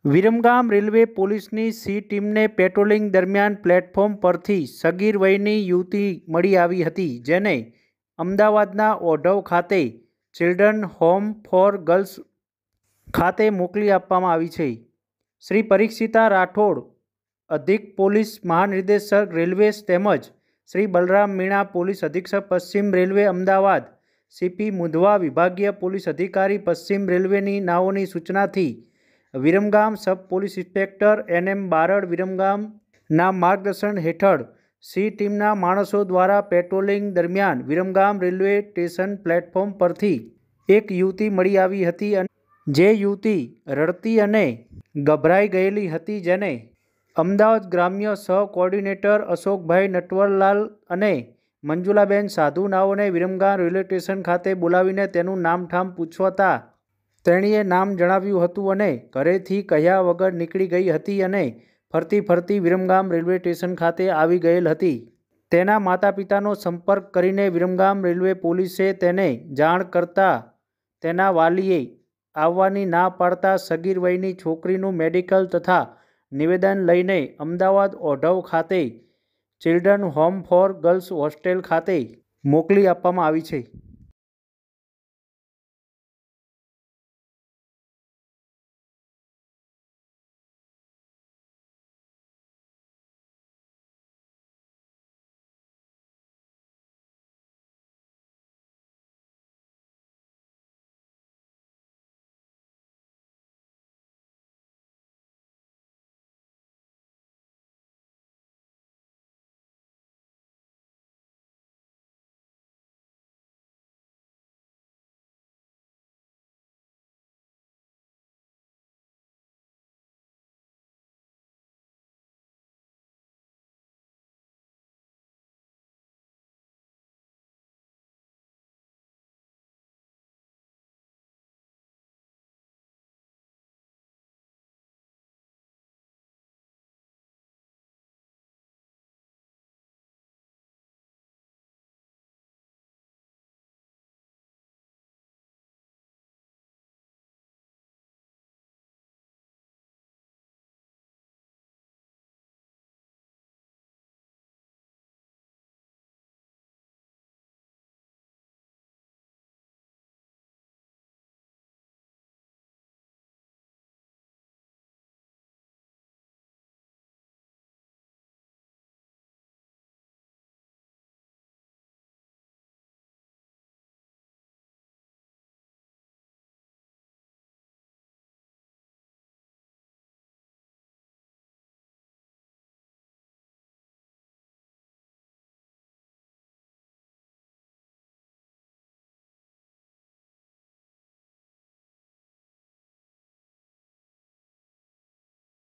Viramgam railway પોલીસની C ટીમને patrolling દરમિયાન પ્લેટફોર્મ પરથી સગીર વયની યુવતી મળી આવી હતી, જેને અમદાવાદના ઓઢવ ખાતે ચિલ્ડ્રન હોમ ફોર ગર્લ્સ ખાતે મોકલી આપવામાં આવી છે. શ્રી પરીક્ષિતા રાઠોડ, અધિક પોલીસ મહાનિર્દેશક રેલવેઝ તેમજ શ્રી બલરામ મીણા, પોલીસ અધિક્ષક પશ્ચિમ રેલવે અમદાવાદ, સીપી મુંધવા, વિભાગીય પોલીસ અધિકારી પશ્ચિમ રેલવેની નાઓની સૂચનાથી વિરમગામ સબ પોલીસ ઇન્સ્પેક્ટર એન.એમ. બારડ વિરમગામના માર્ગદર્શન હેઠળ સી ટીમના માણસો દ્વારા પેટ્રોલિંગ દરમિયાન વિરમગામ રેલવે સ્ટેશન પ્લેટફોર્મ પરથી એક યુવતી મળી આવી હતી, જે યુવતી રડતી અને ગભરાઈ ગયેલી હતી, જેને અમદાવાદ ગ્રામ્ય સહ કોઓર્ડિનેટર અશોકભાઈ નટવરલાલ અને મંજુલાબેન સાધુ નાઓને વિરમગામ રેલવે સ્ટેશન ખાતે બોલાવીને તેનું નામઠામ પૂછતા તેણીએ નામ જણાવ્યું હતું અને ઘરેથી કહ્યા વગર નીકળી ગઈ હતી અને ફરતી વિરમગામ રેલવે સ્ટેશન ખાતે આવી ગયેલ હતી. તેના માતા પિતાનો સંપર્ક કરીને વિરમગામ રેલવે પોલીસે તેને જાણ કરતા તેના વાલીએ આવવાની ના પાડતા સગીર વયની છોકરીનું મેડિકલ તથા નિવેદન લઈને અમદાવાદ ઓઢવ ખાતે children home for girls hostel ખાતે મોકલી આપવામાં આવી છે.